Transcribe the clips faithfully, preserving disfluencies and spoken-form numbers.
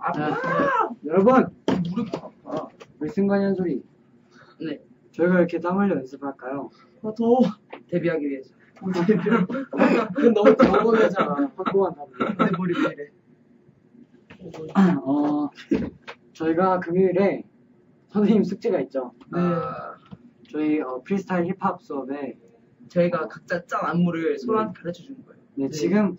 자, 여러분, 무릎 아파. 왜 승관이 소리? 네. 저희가 이렇게 땀 흘려 연습할까요? 아 더워. 데뷔하기 위해서. 그건 너무 더운 거잖아. 확고한 답이. 내 머리 왜 이래? 어, 저희가 금요일에 선생님 숙제가 있죠. 네. 저희 어, 프리스타일 힙합 수업에 저희가 각자 짠 안무를 서로한테 가르쳐 주는 거예요. 네, 지금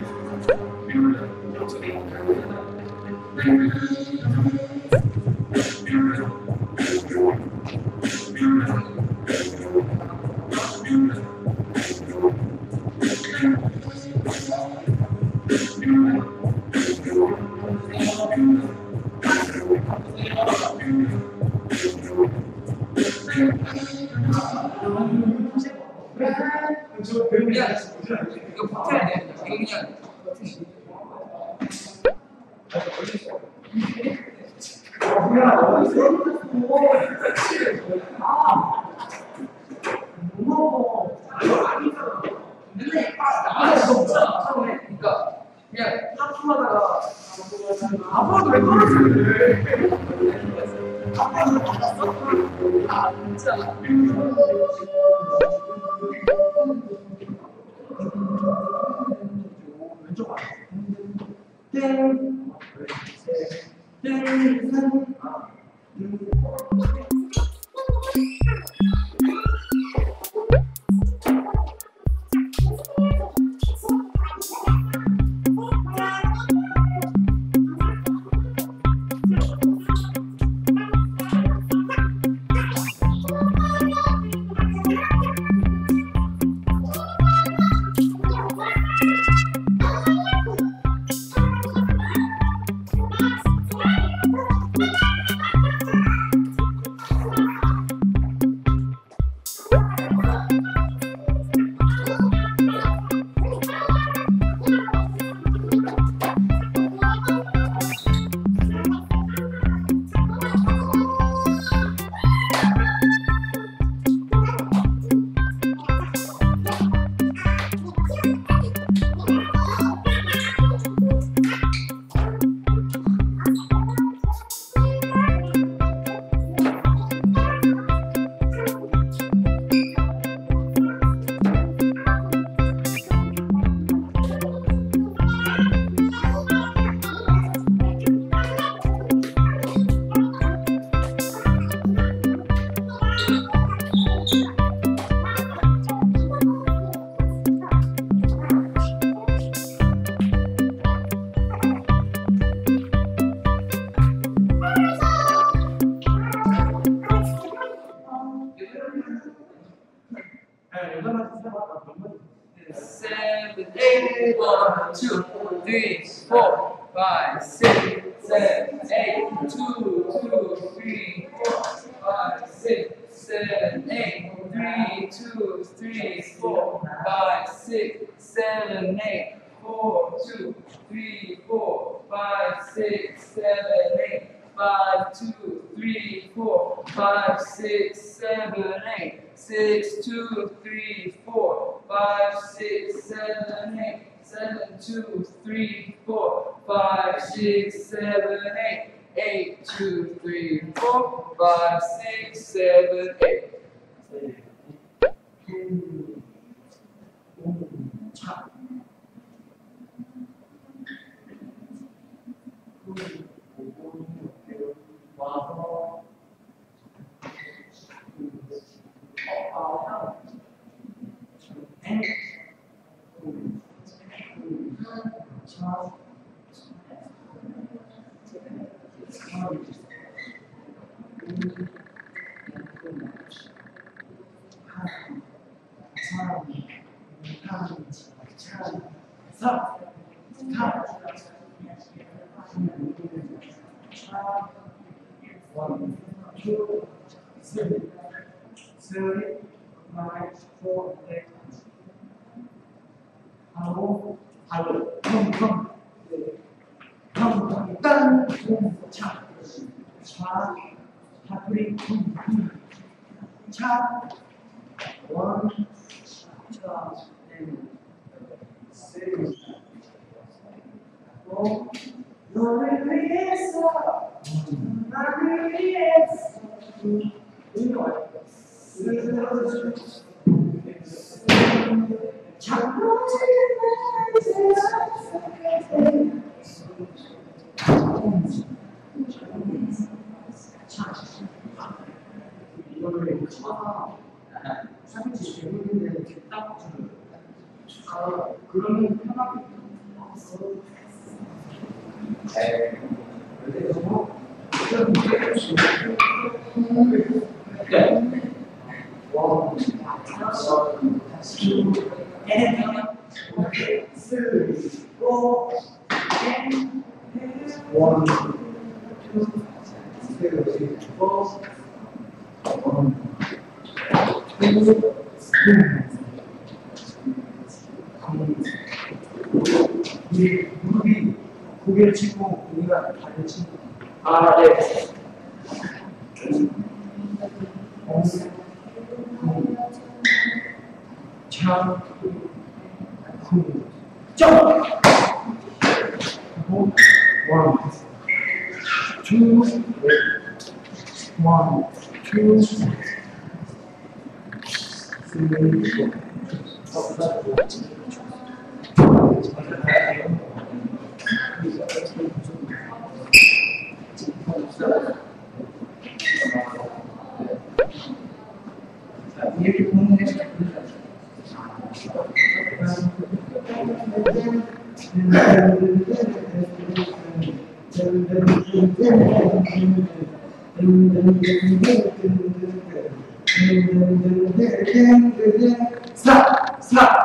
그냥 이거 버텨야 돼. 이거 그냥 그러니까 그냥 하품하다가 아빠도 왜 떨어지는데? 아빠도 받았어? 아 진짜. 왼쪽 봐. 땡. 땡. 땡. 아. Seven, eight, one, two, three, four, five, six, seven, eight, two, two, three, four, five, six, seven, eight, three, two, three, four, five, six, seven, eight, four, two, three, four, five, six, seven, eight, five, two, three, four, five, six, seven, eight, six, two, three, four, five, six, seven, eight, seven, two, three, four, five, six, seven, eight, eight, two, three, four, five, six, seven, eight. 와서 One, two, three, three, nine, four, eight. 하고 발로 텅텅 텅텅 딴 차, 차, 파프리 텅텅 차, 원, 차, 네, 쓰리, 오, 너를 위해서 나를 위해서 이거를 쳐서 삼인치 재밌는데 이렇게 딱 주는 아 그러면 편하게 네. 원, two, and three, four, and one, two, three, four, one, two, 이 무릎이 고개를 치고 고개가 다리를 치고 아 네. 참, 구, 점. 원, 투, 원, 투, 쓰리, 이렇게 보는 게 사, 사.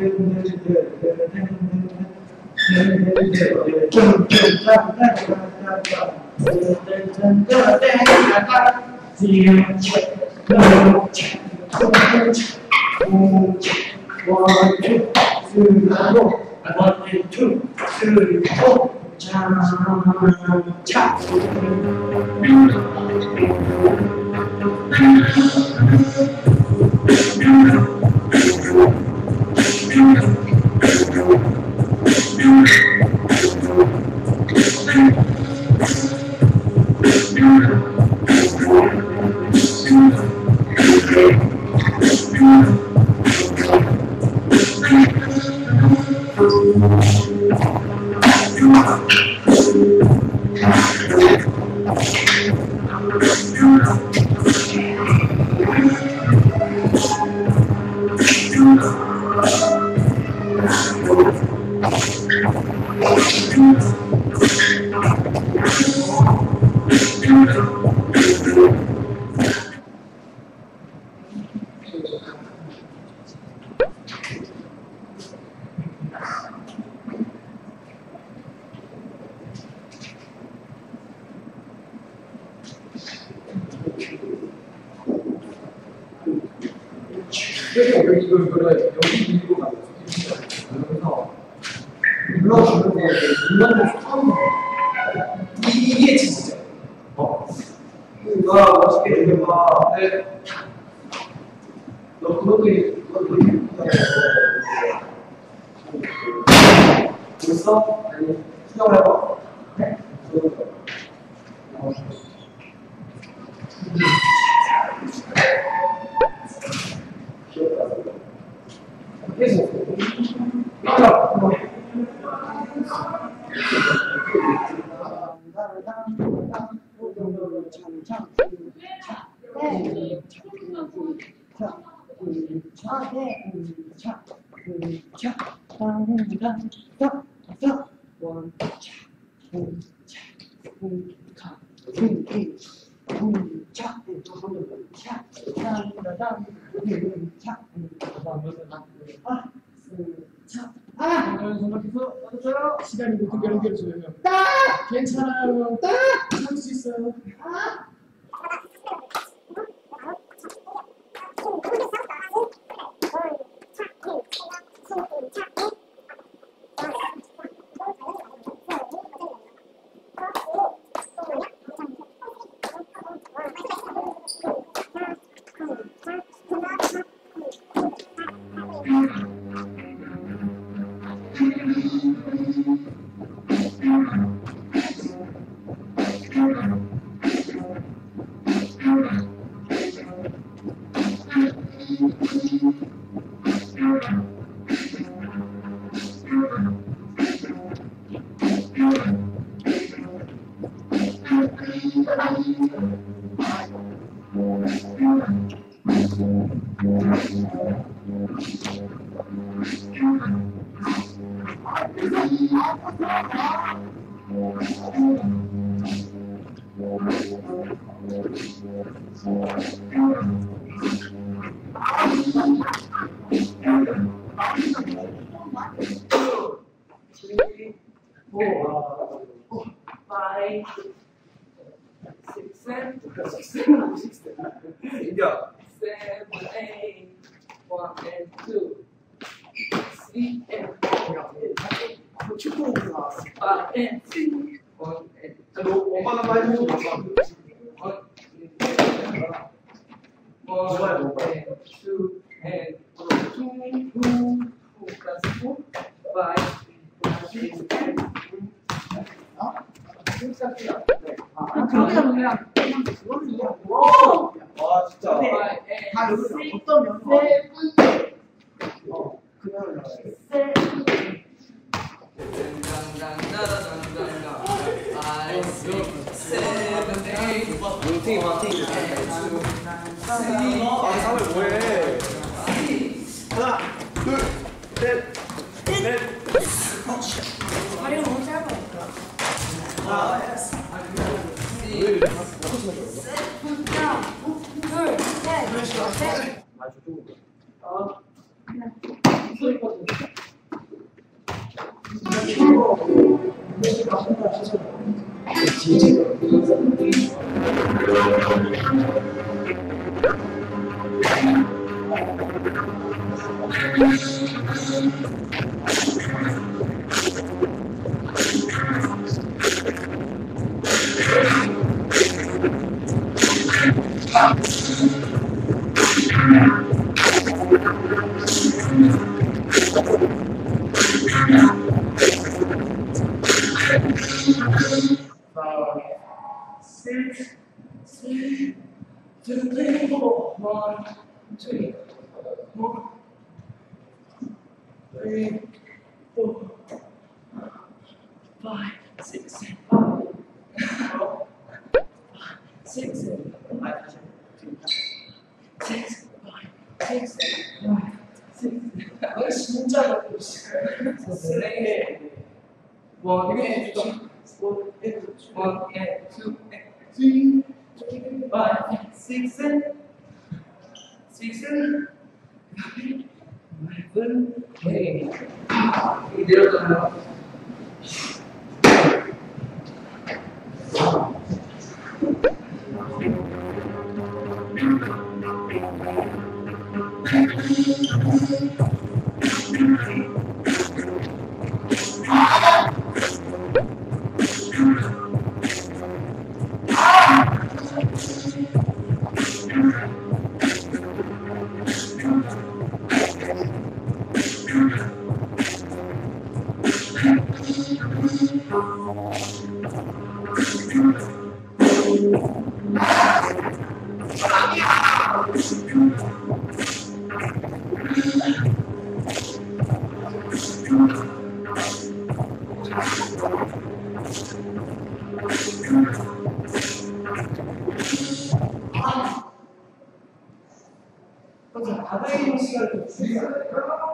그래서 이걸 이거를 여기 밀고 가고 그래서 눌러주는데 눌러주는 처음 이게 진짜 어? 이거 멋있게 해봐. 네. 너 그것도 그것도 됐어? 아니 수정을 해봐. 네? 계속 따라 아, 정말해서 맞았어요. 시간이 못 연결해줘요. 딱 괜찮아요. 딱 참을 수 있어요. 아. three, four, five, six, seven, seven, eight, one and two, three and four, five and six, one and two, 엄마는 많이 해줘. one, one and two and two, two plus four, five, six, seven. 그렇게 하면 그냥 그냥 그거는 그냥 아 진짜. 다 여기 어떤 면서 어 그냥 뭉탱이 망탱이. 아 사회 뭐해? 하나, 둘, 셋, 넷. 머리가 너무 짧아. 하나, 하나, 둘, 셋, 넷. 아 저쪽으로. Six, three, two, three, four, one, two, four, three, four, five, six, seven, four, six, seven, five, six, five, six, seven, five, six. 아 진짜 많이 쓰네. One and two, one and two, one and two, three, five, six, seven, six, seven, eleven, eight. 이 내려가요. 바다에 있는 시간을 줄여야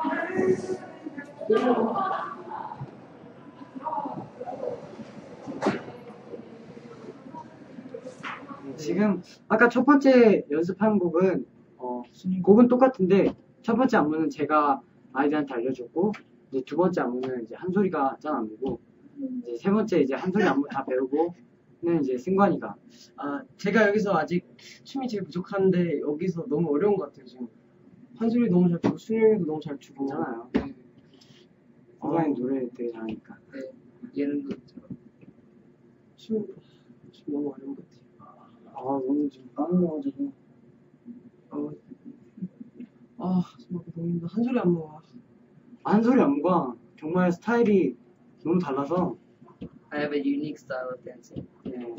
지금 아까 첫 번째 연습한 곡은 어, 곡은 똑같은데 첫 번째 안무는 제가 아이들한테 알려줬고 이제 두 번째 안무는 이제 한솔이가 짠 안무고 이제 세 번째 이제 한솔이 안무 다 배우고는 이제 승관이가 아, 제가 여기서 아직 춤이 제일 부족한데 여기서 너무 어려운 것 같아요, 지금. 한솔이 너무 잘 추고, 순영이도 너무 잘 추고. 괜찮아요. 네. 승관이 노래 되게 잘하니까. 네. 예능도 춤, 춤 너무 어려운 것 같아요. 아 너무 지금 까먹어가지고 어, 아, 정말 너무 힘들어. 한솔이 안무가. 한솔이 안무가 정말 스타일이 너무 달라서 I have a unique style of dancing. 네.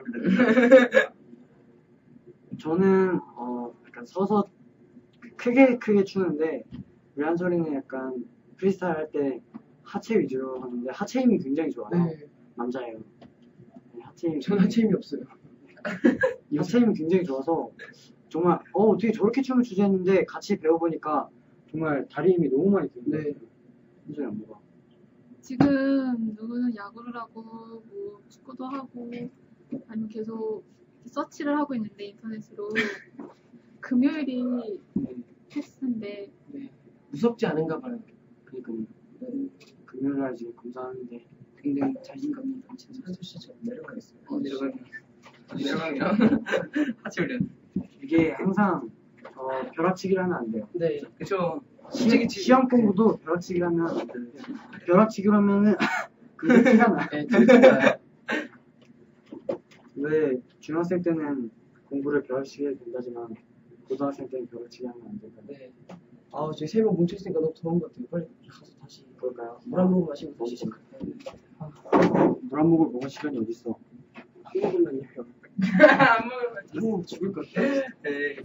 저는 어 약간 서서 크게 크게 추는데 우리 한솔이는 약간 프리스타일 할 때 하체 위주로 하는데 하체 힘이 굉장히 좋아요. 네. 남자예요. 네, 하체 힘이 전 하체 힘이 없어요. 하체 힘이 굉장히 좋아서 정말 어 어떻게 저렇게 춤을 추지 했는데 같이 배워보니까 정말 다리 힘이 너무 많이 드는 네. 한솔이 안무가 지금 누구는 야구를 하고 뭐 축구도 하고 아니면 계속 서치를 하고 있는데 인터넷으로 금요일이 테스트인데 네. 무섭지 않은가 봐요. 그러니까 네, 금요일 날 지금 검사하는데 굉장히 자신감이 진짜 사실 내려가겠어요. 어, 내려가면 내려가면 하체 훈련. 이게 항상 어, 벼락치기를 하면 안 돼요. 네. 그쵸. 시, 시험 공부도 벼락치기를 하면 안 돼요. 벼락치기를 하면은 그게 티가 나요. 네, 진짜요. 왜 중학생 때는 공부를 벼락치기 해도 된다지만 고등학생 때는 벼락치기 하면 안 된다. 네. 아, 저희 세 명 뭉쳐있으니까 너무 더운 것 같아요. 빨리 가서 다시 그럴까요? 물 한 모금 마시고 다시 먹으시죠. 시작할까요? 물 한 모금 먹을 시간이 어딨어? 한 모금만요. 안 먹으면 한 모금 죽을 것 같아요. 네.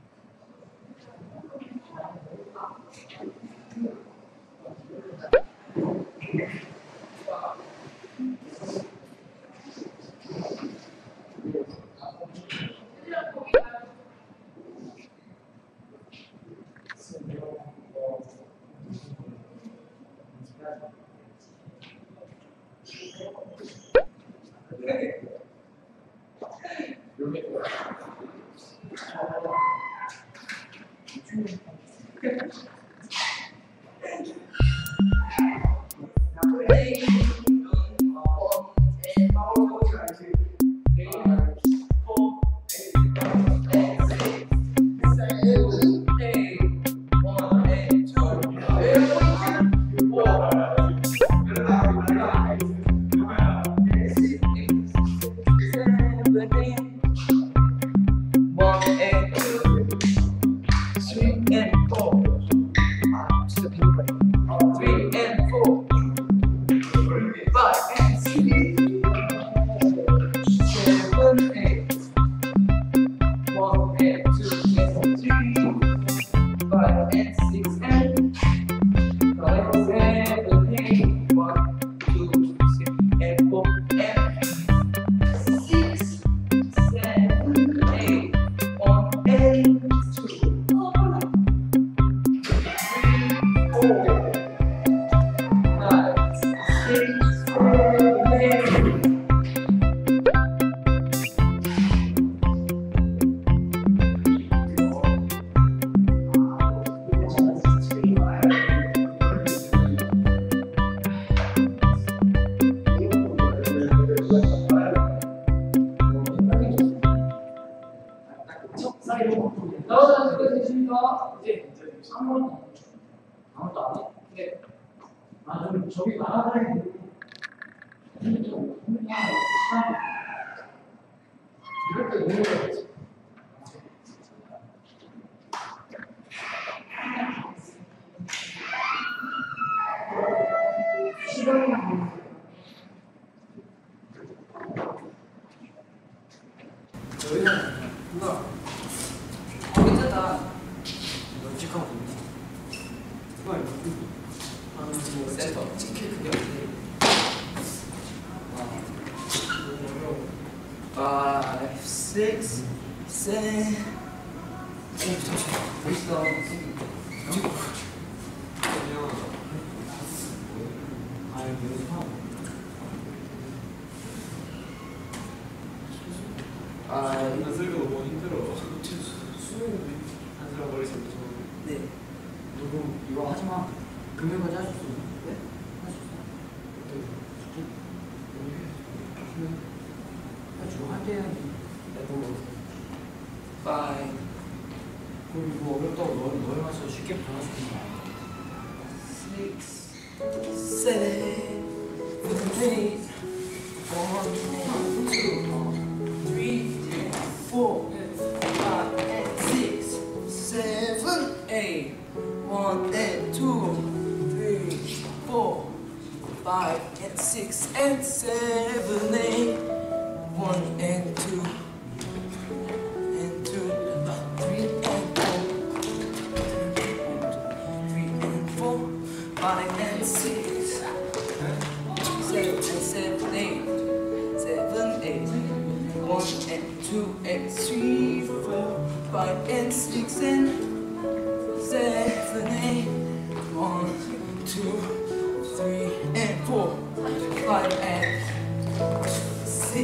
나와서 되십니까? 이제 아무것도 아무것도 안 해? 네. 아, 좀 저기 나가야 돼. 이럴 때 너무 어렵지. 시간이 저희는 누가 괜찮다. 널찍하거든요. 센터 치킨 그게 어때? Five, six, seven. 오, 잠시만. 멋있다. 아유, 연습하고. 아, 나 쓰기가 너무 힘들어. 한 사람 머리 잡고. 네. 누구 이거 하지 마. 금요일까지 할 수 있어. 네? 할 수 있어. 주로 할 때 해야지. Five, 그럼 이거 어렵다고 너 너희 맞춰 쉽게 변할 수 있는 거야. six, seven, eight, one, two, three, four, five, and six, seven, eight, one and two, three, four, five and six and seven, eight, one and two, and two, three and four, three and four, five and six, seven and seven, eight, seven, eight, one and two and three, four, five and six and seven, eight, one, two, three and four.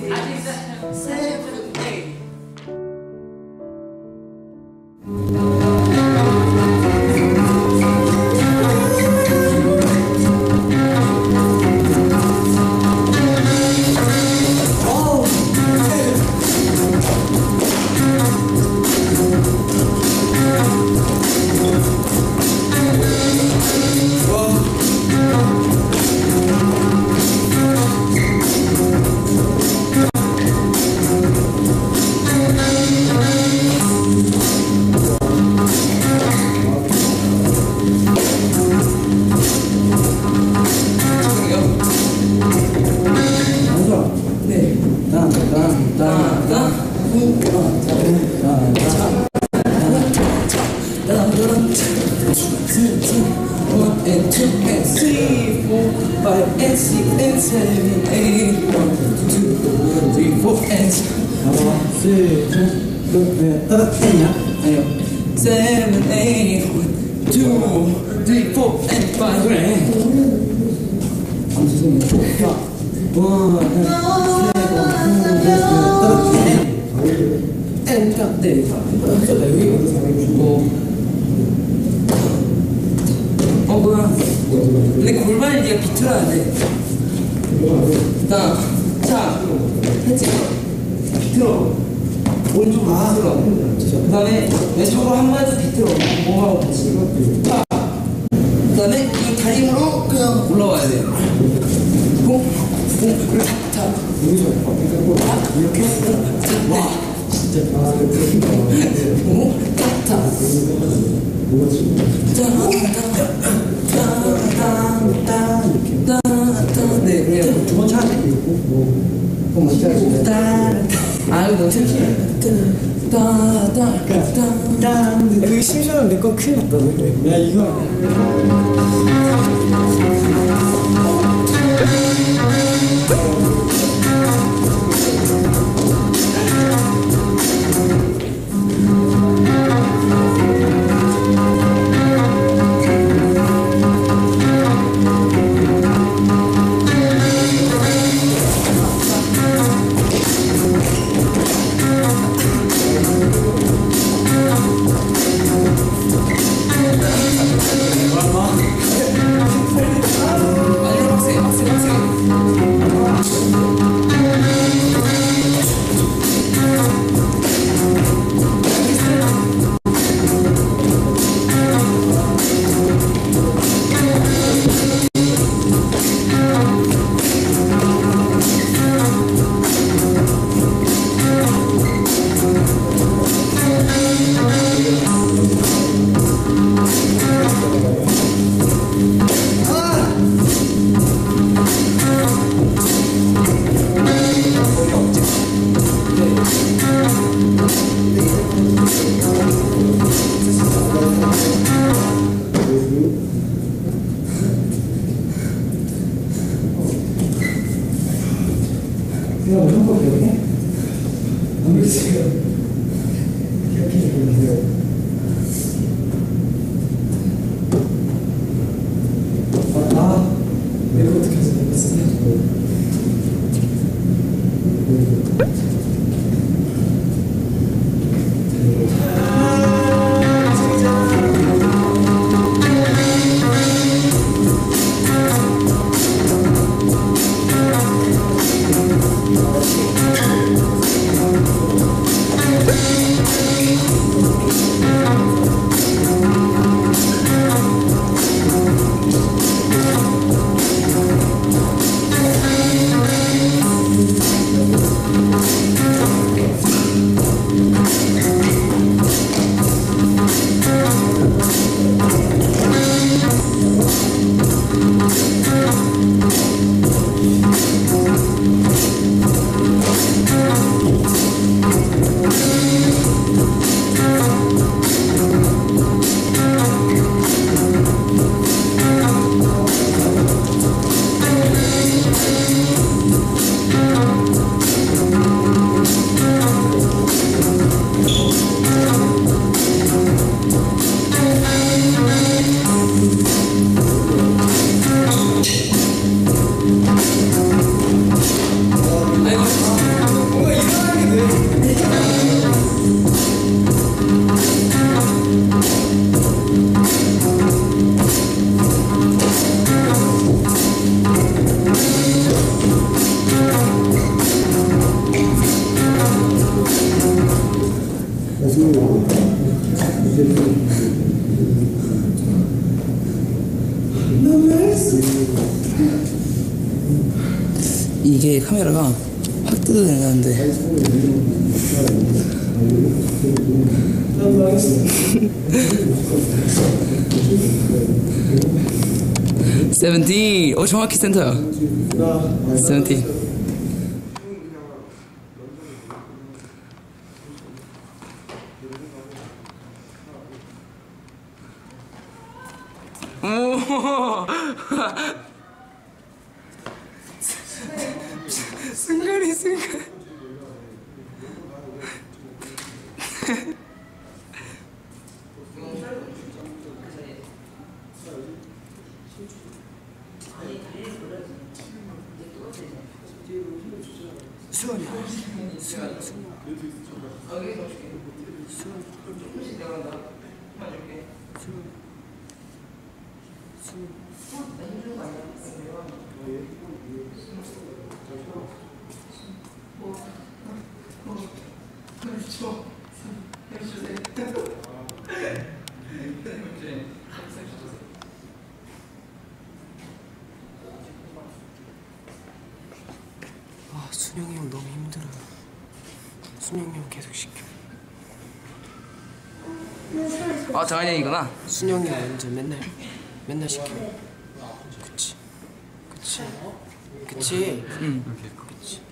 어 뭐야? 근데 골반을 네가 비틀어야 돼. 나, 자, 했지? 비틀어. 오른쪽으로 비틀어. 그 다음에 왼쪽으로 한 번 더 비틀어. 몸하고 같이. 자, 그 다음에 이 다리 힘으로 그냥 올라와야 돼. 공, 공, 그렇게 자. 자, 이렇게. 와, 진짜. 공, 자, 자. 네, 그냥 두 번 차야 돼. 그럼 어떻게 하시나요? 아, 이거 어떻게 해? 그 심심하면 내 건 큰일 났다. 야, 이거. 이게 카메라가 확 뜯어내는데 세븐틴! 오 정확히 센터야. 세븐틴. 오 순간이 순간. 수원이야. 수원, 수원. 수원. 아 순영이 형 너무 힘들어요. 순영이 형 계속 시켜. 아 정한이 형이구나. 순영이 형 완전 맨날 맨날 시켜. 그치 그치 그치. 응. 그치.